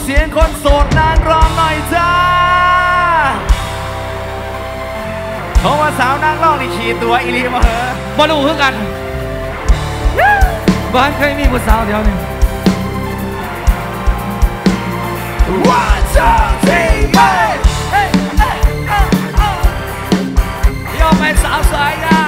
สียงคนโสดนางรองหน่อยจ้าเพราะว่าสาวนางรองนี่ขี่ตัวอีลีมาเหรอบอลูคือกันบ้านเคยมีผู้สาวเดียวนึงOne, two, three, hey, hey, hey, oh, oh. ยอมเป็นสาวสวยนะ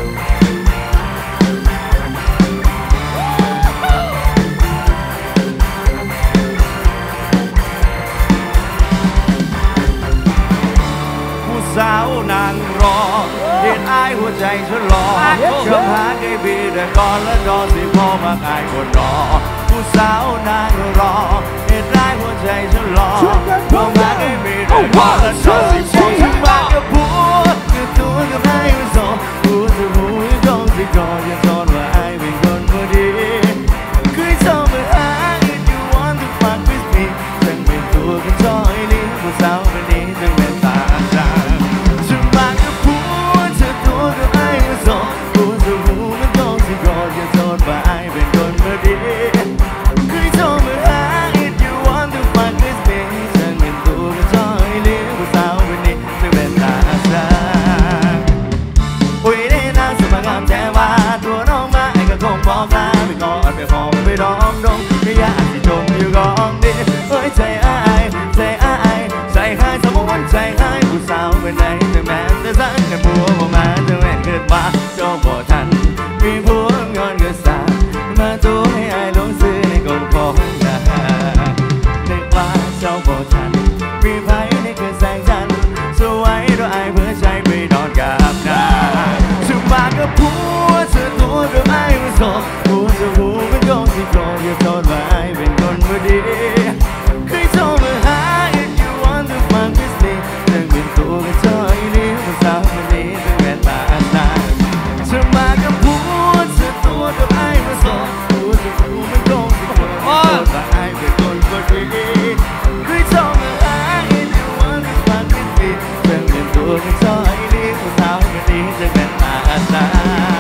ผู้สาวนางรอเห็นอายหัวใจฉันรอชอบหาไอ้บีแต่ก่อนแล้วรอสิพอมาอายคนรอผู้สาวนางรอเห็นอายหัวใจฉันรอชอบหาไอ้บีแต่ก่อนแล้วรอสิพอมากับผัวกับตัวกับนายมันสองผัวจะผัวจงสิก่อนจะสอนว่าอายเป็นคนพอดีเคยชอบมาหา if you want to fuck with me ฉันเป็นตัวกันชอยลิ้นผู้สาวคนนี้จะเป็นตาจางฉันมากับผัวเธอตัวกับอายมันสองผัวจะผัวมันจงสิก่อนจะสอนว่าอายเป็นคนพอดีเคยชอบมาหา if you want to fuck with me ฉันเป็นตัวกันชอยลิ้นผู้สาวคนนี้จะเป็นตาจางโอ้ยได้นางสมัครงามแต่ว่าตัวน้องมาไอ้ก็คงบอกลาไปก่อนไปหอมไปดองดงไม่อยากที่จมอยู่กองดิเฮ้ยใจอ้ายใจอ้ายใจหายสมองวันใจหายผู้สาวเป็นไหนแต่แม้แต่สั่งให้ผัวบ่มาจะแม่นเกิดมาเจ้าบ่ทันมีผัวย้อนก็สามาตัวให้อายลงซื้อในกลของนานึกว่าเจ้าบ่ทันมีไฟในคืนแสงจันทร์สวยด้วยอายเพื่อใจไปนอนกับนางฉันมากับผัวเธอตัวกับอายมันสองผัวจะผัวมันจงสิโกรธอย่าโทษว่าอายเป็นคนไม่ดีเคยโทรมาหา if you want to fuck with me ฉันเป็นตัวกันชอยลิ้นผู้สาวคนนี้ตั้งแต่ตาตาฉันมากับผัวเธอตัวกับอายมันสองผัวจะผัวมันจงสิโกรธอย่าโทษว่าอายเป็นคนไม่ดีเคยโทรมาหา if you want to fuck with me ฉันเป็นตัวกันชอยลิ้นผู้สาวคนนี้ตั้งแต่ตาตา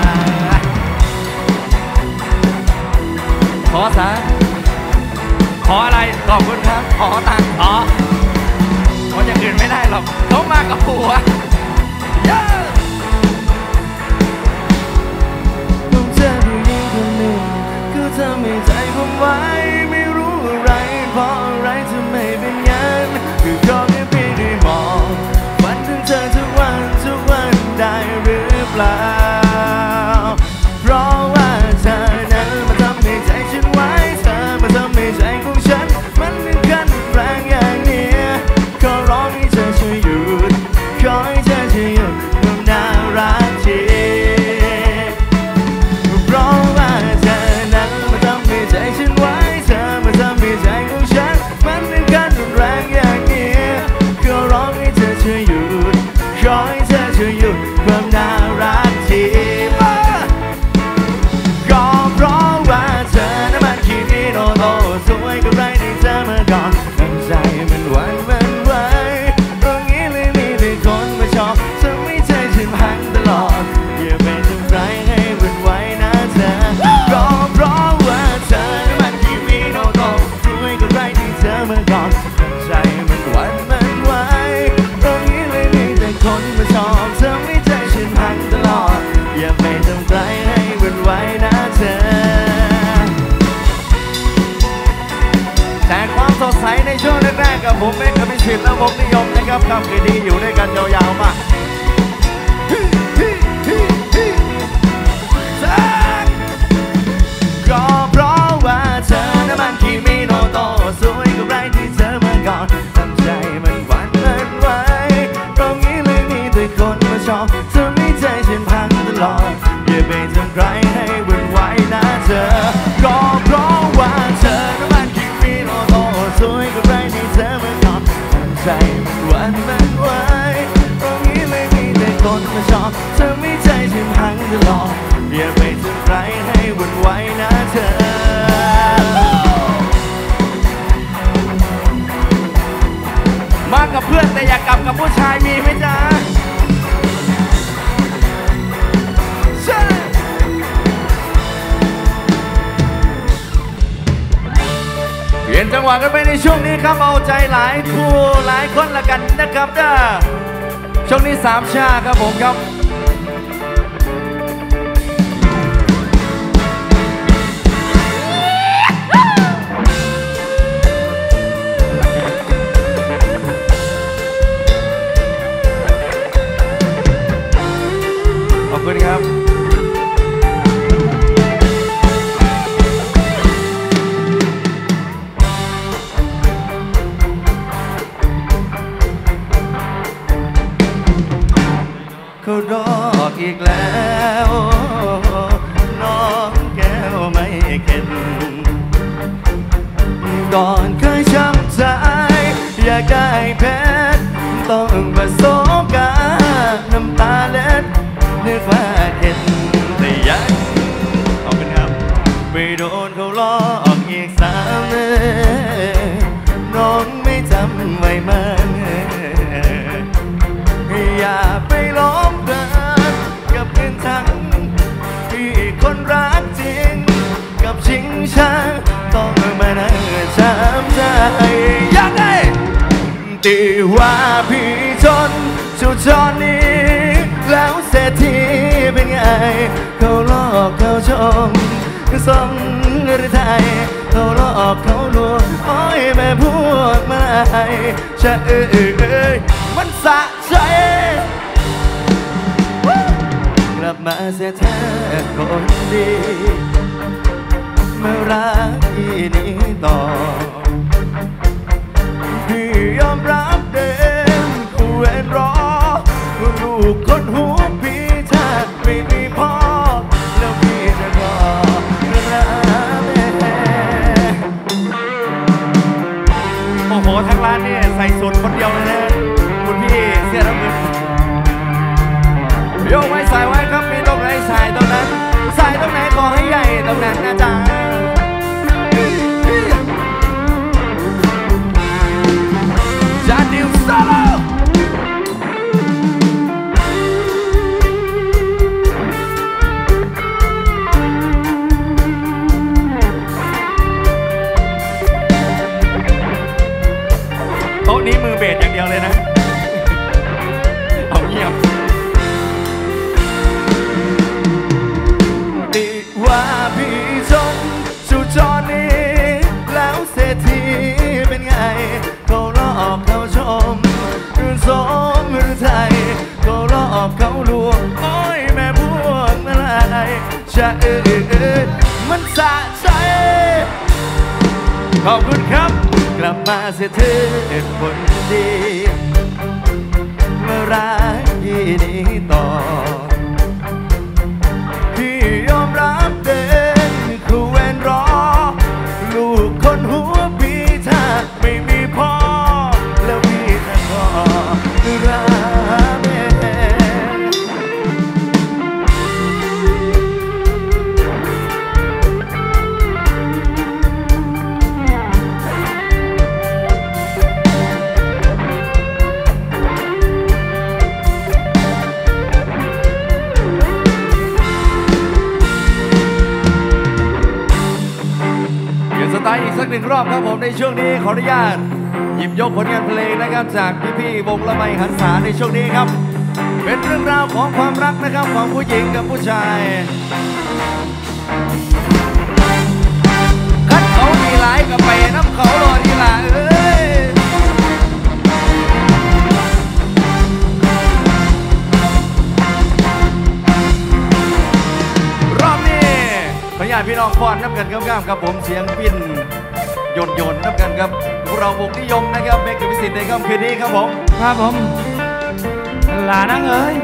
ขอสักขออะไรขอบคุณครับขอตังค์ขออย่างอื่นไม่ได้หรอกเขามากับผัวต้องเจอผู้หญิงคนหนึ่งคือทำให้ใจผมไว้ไม่รู้อะไรเพราะอะไรทำไมเป็นอย่างนั้นคือขอแค่เพียงได้มองฝันถึงเธอทุกวันได้หรือเปล่าเพราะว่าเธอนั้นมาทำให้ใจฉันไว้เธอมาทำให้ใจของฉันมันเป็นกันแรงอย่างนี้ขอร้องให้เธอช่วยหยุดขอให้เธอช่วยหยุดความน่ารักทีเพราะว่าเธอนั้นมาทำให้ใจฉันไว้เธอมาทำให้ใจของฉันมันเป็นกันแรงอย่างนี้ขอร้องให้เธอช่วยหยุดขอให้เธอช่วยหยุดความน่ารักทีก็เพราะว่าเธอนั้นมันคิดดีโนโตสวยกับไรที่เธอมาก่อนน้ำใจมันหวั่นมันไหวตรงนี้เลยมีแต่คนมาชอบทำให้ใจฉันพังตลอดอย่าไปทำร้ายให้มันไหวนะเธอก็เพราะว่าเธอนั้นมันคิดดีโนโตสวยกับไรที่เธอมาก่อนน้ำใจมันหวั่นมันไหวตรงนี้เลยมีแต่คนมาชอบทำให้ใจฉันพังตลอดอย่าไปทำร้ายให้มันไหวนะเธอแต่ความสดใสในช่วงแรกๆกับผมเป็นกับพิชิตและวงนิยมนะครับกับคดีอยู่ด้วยกันยาวๆมาก็เพราะว่าเธอนั้นมันคิมิโนโตสวยกับไรที่เธอมาก่อนน้ำใจมันหวั่นมันไหวตรงนี้เลยมีแต่คนมาชอบทำให้ใจฉันพังตลอดอย่าไปทำใครให้วุ่นวายนะเธอก็เพราะว่าเธอนั้นมันคิมิโนโตสวยกับไรที่เธอมาก่อนน้ำใจมันหวั่นมันไหวตรงนี้เลยมีแต่คนมาชอบทำให้ใจฉันพังตลอดอย่าไปทำใครให้วุ่นวายนะเธอมากับเพื่อนแต่อยากกลับกับผู้ชายมีไหมจ๊ะเป็นจังหวะกันไปในช่วงนี้ครับเอาใจหลายคู่หลายคนละกันนะครับเด้อช่วงนี้สามชาครับผมครับขอบคุณครับเขารออีกแล้วน้องแก้วไม่เข็ดก่อนเคยช้ำใจอยากได้เพชรต้องประสบการณ์น้ำตาเล็ดนึกว่าเห็นแต่ยังขอบคุณครับไปโดนเขาล้ออีก3 เดือนน้องไม่จำไว้มันอย่าไปล้อมเดินกับเพื่อนทั้งที่คนรักจริงกับชิงช่างต้องมานั่งช้ำใจอยากได้ตีว่าพี่จนชุดจอนี้แล้วเศรษฐีเป็นไงเขาหลอกเขาชมสมหรือไทยเขาหลอกเขาลวงโอ้ยแม่พวกมาไอ้ชะมันสะใจกลับมาเสียแท้คนดีมารักที่นี้ต่อพี่ยอมรับเดินกูเอ็นรอลูกคนหูพี่ถ้าไม่มีพ่อแล้วพี่จะรอรักแม่โอ้โหทั้งร้านนี่ใส่สุดคนเดียวเลยนะคุณพี่เสียน้ำเงินโยกไว้ใส่ไว้ครับมีตรงไหนใส่ตรงนั้นใส่ตรงไหนขอให้ใหญ่ตรงนั้นนะจ๊ะจาดิวซาโลโต๊ะนี้มือเบสอย่างเดียวเลยนะเอาเงียบดีว่าพี่จงสู่จอนี้แล้วเศรษฐีเป็นไงเขาหลอกเขาชมหรือสมหรือไทยเขาหลอกเขาลวงโอ้ยแม่พวกอะไรจะมันสะใจขอบคุณครับกลับมาเสียเธอคนดีมารักที่นี้ต่อพี่ยอมรับเดินคู่เวนรอลูกคนหัวพี่ถ้าไม่มีพ่อแล้วพี่จะขอรักแม่สไตล์อีกสัก1 รอบครับผมในช่วงนี้ขออนุญาตหยิบยกผลงานเพลงนะครับจากพี่ๆวงละไมหันษาในช่วงนี้ครับเป็นเรื่องราวของความรักนะครับของผู้หญิงกับผู้ชายคัดเขามีหลายกับไปน้ำเขารอดีละรอบนี้ขออนุญาตพี่น้องฟ้อนน้ำกันก้ามๆครับผมเสียงปิ้นโยนน้ำกันครับพวกเราวงนิยมนะครับเบกกับพิสิทธิ์ในค่ำคืนนี้ครับผมครับผมหลานังเอ้ย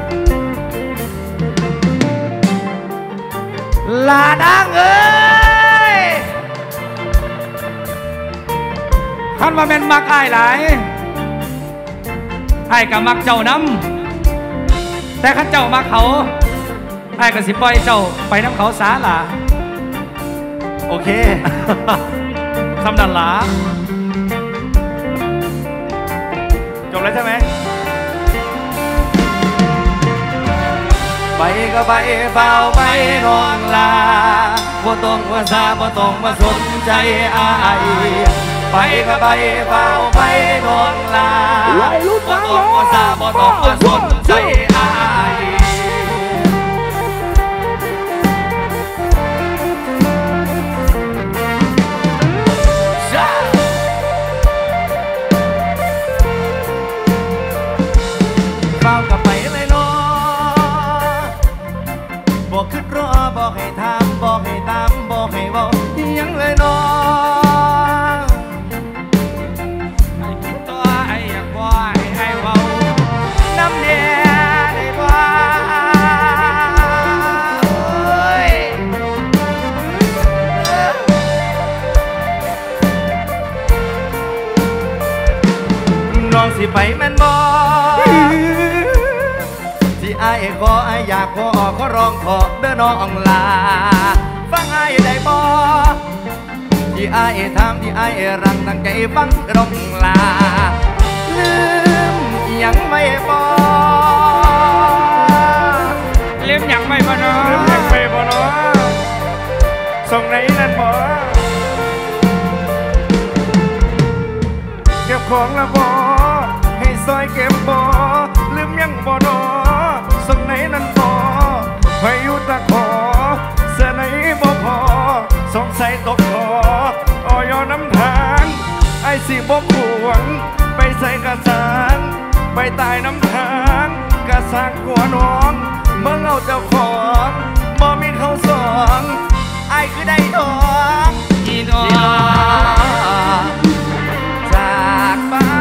หลานังเอ้ยท่านว่าเป็นมักอ้ายหลายอ้ายกับมักเจ้าน้ำแต่ข้าเจ้ามักเขาอ้ายกับสิปล่อยเจ้าไปน้ำเขาสาหลาโอเคคำนันหลาจบแล้วใช่ไหมไปก็ไปเฝ้าไปนอนลาบ่ต้องว่าซาบ่ต้องมาสนใจอายไปก็ไปเฝ้าไปนอนลาบ่ต้องมาซาบ่ต้องมาสนใจอายเฝ้ากับไปเลยเนาะบอกขึ้นรอบอกให้ถามบอกให้ตามบอกให้เว้ายังเลยเนาะตัวไอ้อยากว่าให้เว้าน้ำเนี่ยได้บ่น้องสิไปแม่นบ่ที่ไอ้ขอไอ้อยากขอร้องขอเด้อน้องลาฟังไอ้ได้บ่ที่ไอ้ทำที่ไอ้รังตั้งใจฟังน้องลาลืมยังไม่บ่ลืมยังไม่บ่เนาะลืมยังไม่บ่เนาะส่งไหนนั่นบ่เก็บของละบ่ให้ซอยเก็บบ่ลืมยังบ่เนาะส่งไหนนั่นบ่พายุตะขอเสื้อไหนบ่พอสงสัยตกขออ้อยน้ำทางไอ้สิบ่ขวงไปใส่กระสางไปตายน้ำทางกระสางหัวน้องเมื่อเอาเจ้าของบ่มีเขาสองไอ้คือได้ดอกอีน้องจากบ้าน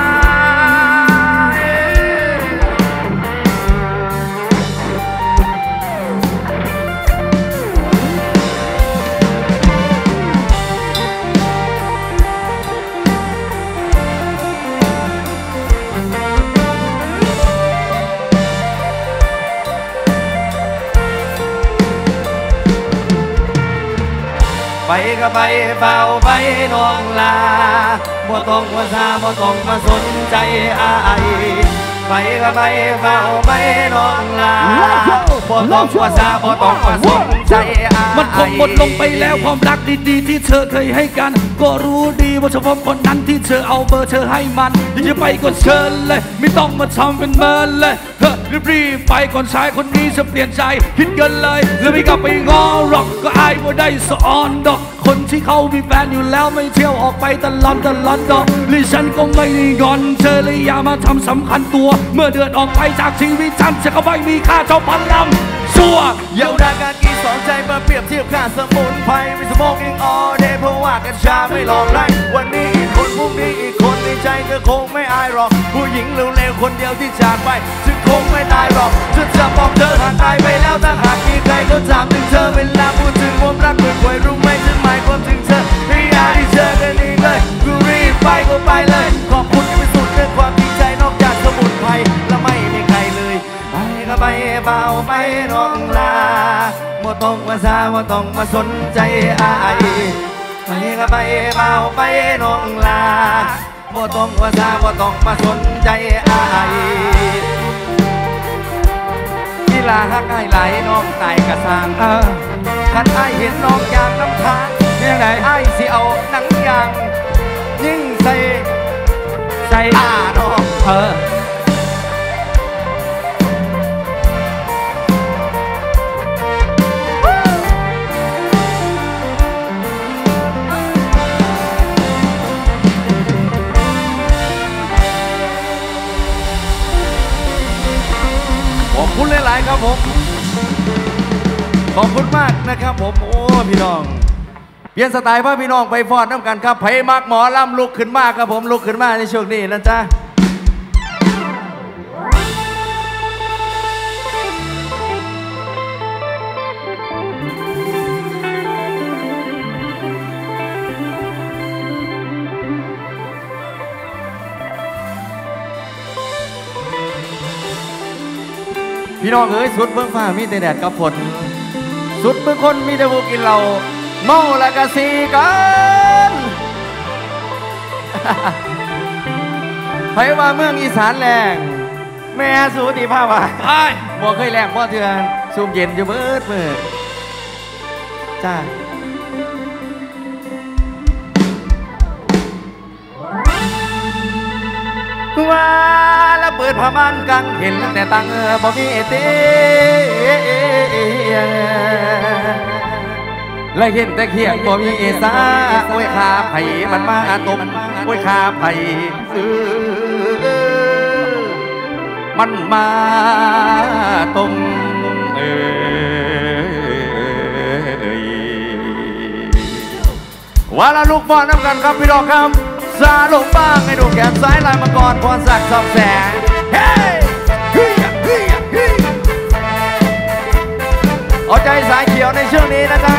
ไปก็ไปเฝ้าไปน้องลาบ่ต้องมาซาบ่ต้องมาสนใจอายไปก็ไปเฝ้าไปน้องลาบ่ต้องมาซาบ่ต้องมาสนใจอายมันคงหมดลงไปแล้วความรักดีๆที่เธอเคยให้กันก็รู้ดีว่าเฉพาะคนนั้นที่เธอเอาเบอร์เธอให้มันที่จะไปก็เชิญเลยไม่ต้องมาทำเป็นเมินเลยเฮ้ยรีบไปก่อนชายคนนี้จะเปลี่ยนใจคิดกันเลยแล้วไม่กลับไปง้อหรอกก็อายว่าได้สอนดอกคนที่เขามีแฟนอยู่แล้วไม่เที่ยวออกไปตลอดดอกหรือฉันก็ไม่ได้งอนเธอเลยอย่ามาทำสำคัญตัวเมื่อเดือนออกไปจากชีวิตฉันจะก็ไม่มีค่าเท่าพันลำชัวเยาวดาการกีสองใจมาเปรียบเทียบค่าสมุนไพรไม่สโมกอิงออเดย์เพราะว่ากัญชาไม่หลอกไล่วันนี้อีกคนพรุ่งนี้อีกคนในใจเธอคงไม่อายหรอกผู้หญิงเร็วๆคนเดียวที่จากไปฉันคงไม่ตายหรอกฉันจะบอกเธอหากตายไปแล้วถ้าหากมีใครเขาถามถึงเธอเวลาพูดถึงความรักเหมือนป่วยรู้ไหมฉันหมายความถึงเธอไม่อยากที่เจอกันอีกเลยกูรีบไปก็ไปเลยขอบคุณที่เป็นสุดเรื่องความดีใจนอกจากสมุนไพรและไม่มีใครเลยไปก็ไปเบาไปน้องลาบ่ต้องมาซาบ่ต้องมาสนใจอายไปก็ไปเบาไปน้องลาบ่ต้องมาซาบ่ต้องมาสนใจอายที่ลาฮักอ้ายไหลน้องตายกระสางคันอ้ายเห็นน้องยางน้ำทางยังไงอ้ายสิเอาหนังยางยิ่งใส่น้องขอบคุณหลายๆครับผมขอบคุณมากนะครับผมโอ้พี่น้องเปลี่ยนสไตล์พ่อพี่น้องไปฟอดน้ำกันครับไผ่มักหมอลำลุกขึ้นมาครับผมลุกขึ้นมาในช่วงนี้นะจ๊ะพี่น้องเอ้ยสุดเบื้องฟ้ามีแต่แดดกับฝนสุดเบื้องคนมีแต่ผู้กินเหล้าเมาและกะสีกันไผว่าเมืองอีสานแรงแม่สูติภาพว่าบ่เคยแรงบ่เถื่อนซุ่มเย็นอยู่เบิดมือจ้าปิดผ้าม่านกังเห็นแต่ตังบ่มีเตียงและเห็นแต่เขียงบ่มีสาโอ้ยขาไผ่มันมาตมโอ้ยขาไผ่มันมาตมว่าละลูกบอลน้ำกันครับพี่น้องครับซาลูกบ้างให้ดูแขนซ้ายลายมังกรพรศักดิ์สองแสงเฮ้ยเอาใจสายเขียวในช่วงนี้นะครับ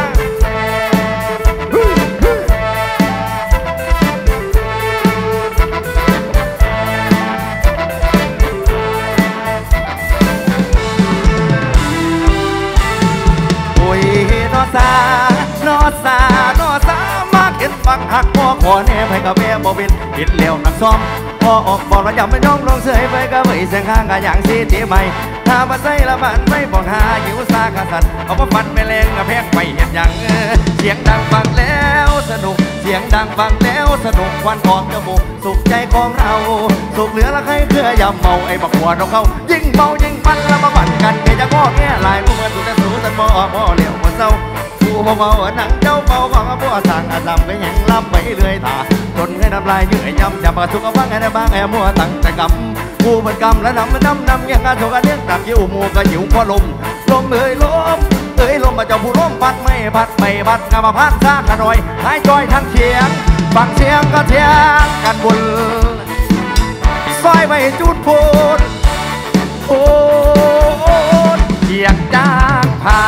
โอ้ยนอซานอซานอซามาเข็นฟังหักพ่อขอแน่ไปกับแม่บ่เป็นผิดเลี้ยวนักซ้อมพอออกบอกระยำไม่ย่องลงเสยไปก็ไม่เสียงข้างกันอย่างสีตีใหม่ถ้ามาใส่ละมันไม่บอกหาหิวซากระสันเอามาฟันไม่แรงกระแพกไปเห็นอย่างเสียงดังฟังแล้วสนุกเสียงดังฟังแล้วสนุกควันออกจมูกสุขใจของเราสุขเหลือละใครเพื่อยำเมาไอ้บักหัวเราเขายิ่งเมายิ่งมันละมาบั่นกันแกจะง้อแง่ลายพวกมันสุดแต่สูสันบ่เหลียวบ่เศร้าผู้เบาหนังเจ้าเบาของผู้สั่งอาจำก็ยังล้ำไปเรื่อยตาจนให้น้ำลายเยื่อยำจับสุกบ้างไงได้บ้างไอ้มัวตั้งแต่กำผู้มันกำและน้ำยังงานโชกันเลี้ยงตักยิ้วมัวก็หิวพอลมเอ้ยลมมาเจ้าผู้ล้มพัดไม่พัดงามาพัดซากกันหน่อยหายจอยทั้งเขียงฟังเสียงก็เทียงกันบุญซอยไปจุดพูดโอ้เขียงจางพา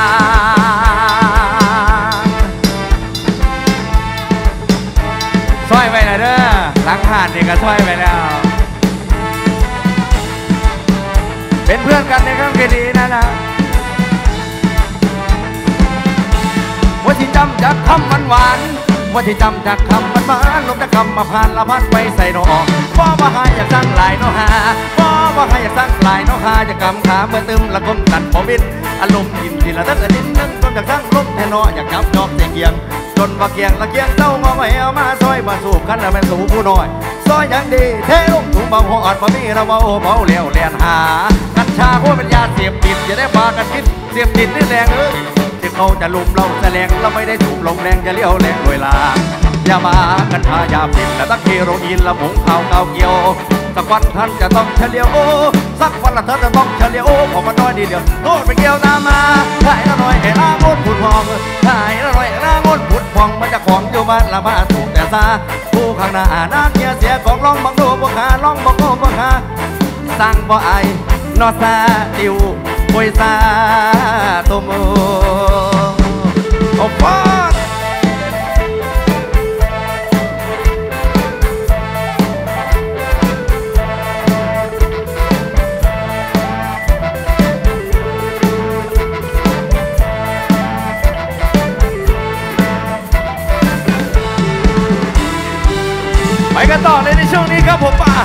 ซอยไปเลยเด้อหลังผ่านนี่ก็ซอยไปแล้วเป็นเพื่อนกันในครั้งดีนะว่าที่จำจากคำมันหวานว่าที่จำจากคำมันหวานลมจากคำมาผ่านละพัดไปใส่นอว่าให้อยากสั่งลายนอหาว่าให้อยากสั่งลายนอหาจะกำขาเมื่อตึมละก้มกันพอมิดอารมณ์ยิ้มทีละตั้งแต่ดิ้นนั่งต้นจากสั่งลมแทนนออยากจับจอบเกียงจนว่าเกียงละเกียงเต้างอไม่เอามาซอยมาสูบกันแล้วเป็นสูบผู้น้อยซอยอย่างดีเทลงถุงเบาหอดมามีเราเบาเลี้ยวเลียนหากัญชาเพราะเป็นยาเสียบติดจะได้พากันคิดเสียบติดนี่แรงที่เขาจะลุมเราแสลงเราไม่ได้ถูกลงแรงจะเลี้ยวแรงโดยลาอย่ามากันทายาพิษและตั้งเฮโรอีนละผงข่าวเก่าเกี่ยวสักวันท่านจะต้องเฉลียวสักวันละท่านจะต้องเฉลียวผมมาน้อยดีเดียวโทษไปเกี่ยวตามมาถ่ายละหน่อยไอ้ล่างดผุดพองถ่ายละหน่อยไอ้ล่างดผุดพองมันจะของอยู่บ้านละมาถูกแต่ซาผู้ข้างหน้าน้ำเงี้ยเสียของร้องบังดูบังหาร้องบังโง่บังหาสั่งบ่ไอนอซาติวมวยซาโตโมโอ้ฟอดไปกันต่อเลยในช่วงนี้ครับผมป่า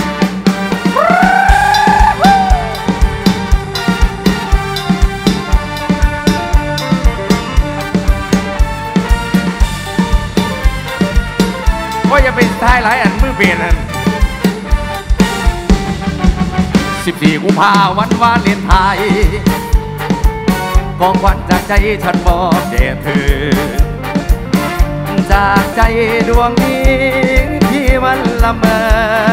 ก็จะเป็นท้ายหลายอันมือเปลี่ยนอัน14 กุมภาพันธ์วันวาเลนไทน์ของขวัญจากใจฉันบอกแด่เธอจากใจดวงนี้ที่มันละเมอ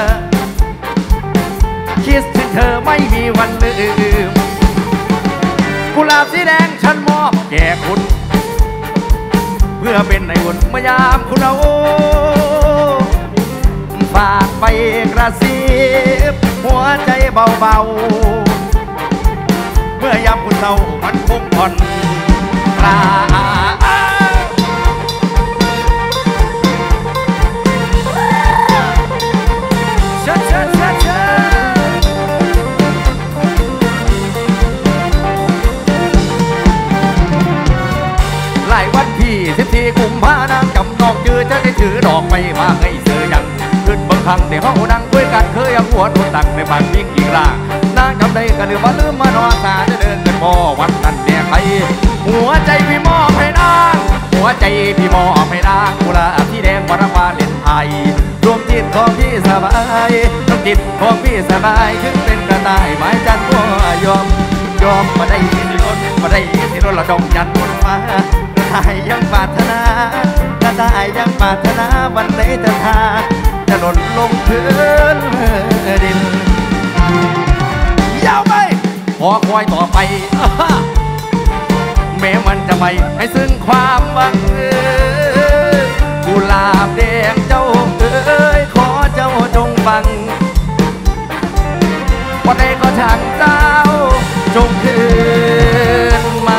คิดถึงเธอไม่มีวันลืมกุหลาบสีแดงฉันมอบแก่คุณเพื่อเป็นในอุ่นเมื่อยามคุณเอาฝากไปกระซิบหัวใจเบาๆเมื่อยามคุณเศร้ามันคงผ่อนคลายหลายวันที่14 กุมภาพันธ์จำนองจือจะได้ถือดอกไม้มาให้เสือยังขึ้นบางครั้งเดี๋ยวเขาดังด้วยกันเคยเอาหัวโดนตักในบ้านวิ่งอีกล่านางจำได้กันหรือว่าลืมมานอนตาจะเดินกันบ่วันนั้นแดงไอหัวใจพี่มอบให้นางหัวใจพี่มอบให้นางกุหลาบที่แดงวรวาเลนไทน์รวมจิตของพี่สบายน้ำติดของพี่สบายถึงเป็นกระต่ายไม้จันทร์ก็ยอมมาได้สิรถมาได้สิรถเราดงยันบนฟ้ากระต่ายยังปรารถนากระต่ายยังปรารถนาวันไหนจะทาจะหล่นลงพื้นดินยาวไปพอคอยต่อไปแม้มันจะไม่ให้ซึ่งความหวังกุหลาบแดงเจ้าขอเจ้าจงฟังวันใดก็ช่างเจ้าจงคืนมา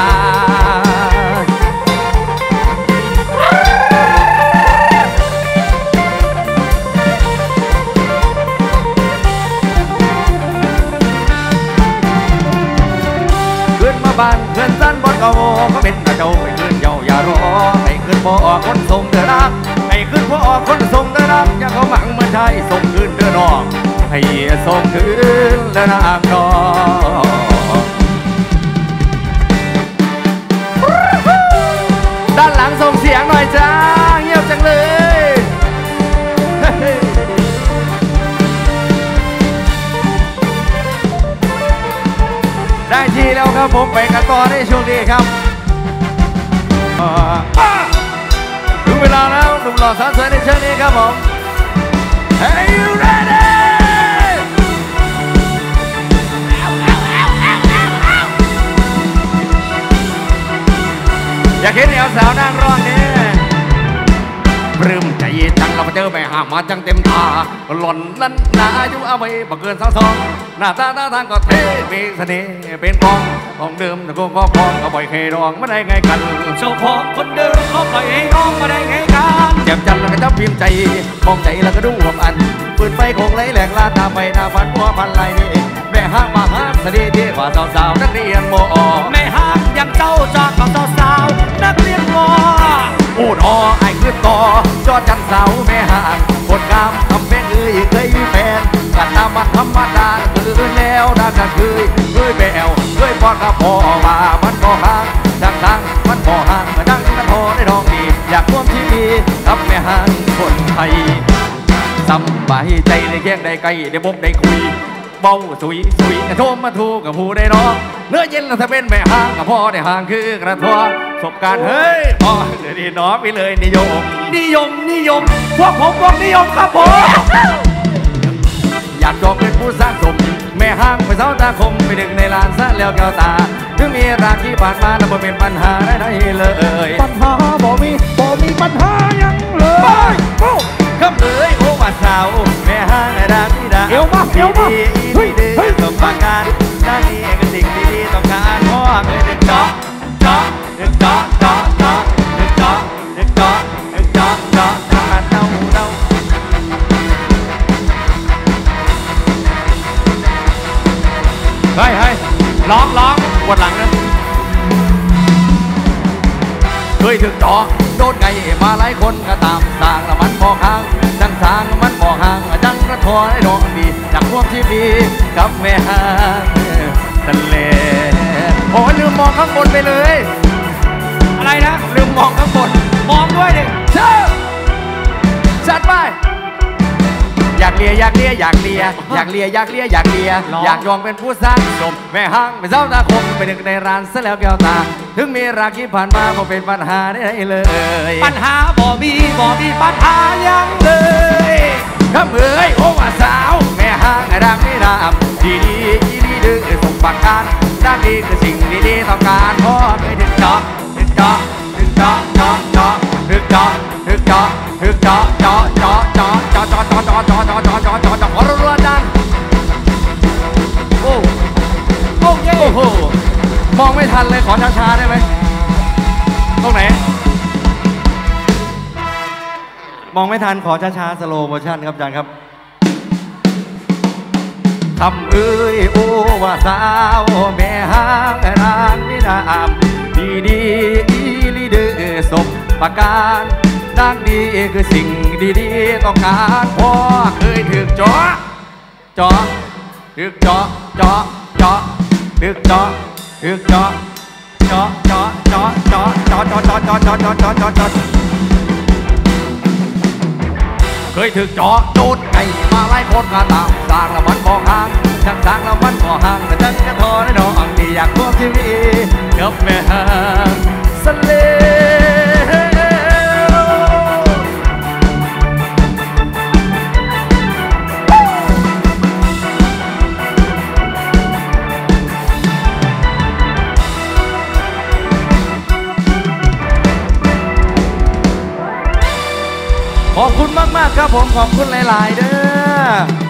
ขึ้นมาบ้านเพื่อนสั้นบนเก่าก็เป็นตาเจ้าไปขึ้นเจ้าอย่ารอให้ขึ้นบ่อคนทรงเดินรักให้ขึ้นบ่อคนทรงเดินรักอย่าเขาหมังเหมือนชายส่งคืนเดินนอกให้ส่งคืนเดินนางนอกด้านหลังส่งเสียงหน่อยจ้าเงียบจังเลยได้ทีแล้วครับผมไปกันต่อในช่วงนี้ครับถึงเวลาแล้วหนุ่มหล่อสาวสวยในช่วงนี้ครับผม Are you ready อยากเห็นสาวนั่งร้องนี่ปลื้มใจจังเราไปเจอแม่หามาจังเต็มตาหล่อนนั้นหนาอายุเอาไว้บักเกิน22หน้าตาทางก็เท่มีเสน่ห์เป็นของเดิมแต่ก็พองก็บ่อยเคยร้องไม่ได้ไงกันเจ้าของคนเดิมเขาปล่อยให้ร้องมาได้ไงกันเจ็บจังแล้วก็จับพิมพ์ใจมองใจแล้วก็ดูหัวอันปืนไฟคงไหลแหลกลาตาไปหน้าฟันหัวพันไหลนี่แม่ห้างมาหาเสน่ห์ที่กว่าสาวนักเรียนมอแม่ห้างยังเจ้าจากกับสาวนักเรียนมอพูดไอ้คือต่อจอดจันเสาแม่ห่างคนงามทำเป็นเคยมีแฟนกันตามมาธรรมดาคือแล้วดังกันเคยแบวเคยพอกับพ่อมามันก็ห่างจังมันก็ห่างดังกระโถได้ดองดีอยากร่วมที่ดีกับแม่ห่างคนไทยสบายใจในแย่งได้ไกลได้พบได้คุยเบาสุยโทมมาทูกับผู้ได้น้องเนื้อเย็นแล้วถ้าเป็นแม่ห่างกับพ่อได้ห่างคือกระทัวสบการเฮ้ยพ่อเดี๋ยวนี้น้องไปเลยนิยมพวกผมบอกนิยมครับผมอยากจองเป็นผู้สร้างสมแม่ห้างไปเสาตาคมไปดึงในลานซะแล้วแก้วตาถึงมีราที่ผ่านมาแต่บ่เป็นปัญหาได้เลยปัญหาบ่มีปัญหายังเลยคำเลยโอ้ว่าสาวแม่ห้างรักที่ดาเอวมาเฮ้ยต้องประการด้านนี้ก็สิ่งดีๆต้องการพ่อเคยดึงจ๊อกเฮ้ยร้องปวดหลังนะเคยถึงจอโดนไงมาหลายคนก็ตามสร้างละมันบอกห่างจังสร้างมันบอกห่างจังกระทอให้ดอกดีจากพวกที่ดีกับแม่ห่างทะเลโอ้ลืมมองข้างบนไปเลยอะไรนะลืมมองข้างบนมองด้วยดิเชิญจัดไปอยากเลียอยากยองเป็นผู้สร้างสมแม่ห้างเป็นเจ้าตาคมไปดึกในร้านซะแล้วแก้วตาถึงมีราคีผ่านมาก็เป็นปัญหาได้เลยปัญหาบ่มีปัญหายังเลยข้ามโอ้ว่าสาวแม่ห้างดังนี่ดามดีดื้อส่งปากการด้านดีคือสิ่งดีๆต้องการพ่อเคยถึงจ๊อกรัวดันโอ้โหมองไม่ทันเลยขอช้าๆได้ไหมตรงไหนมองไม่ทันขอช้าๆสโลว์โมชั่นครับอาจารย์ครับทำโอ้ว่าสาวแม่ห้างร้านนี่ดามดีลีเดอร์สมประการดังดีคือสิ่งดีๆต้องการพ่อเคยถึกจ่อเคเคยถึกจอโดนไก่มาไล่โคตรกาตามสร้างละมันก็ห่างช่างสร้างละมันก็ห่างแต่จังกระทอได้น้องที่อยากควบชีวิตกับแม่ห่างสเลขอบคุณมากๆครับผมขอบคุณหลายๆเด้อ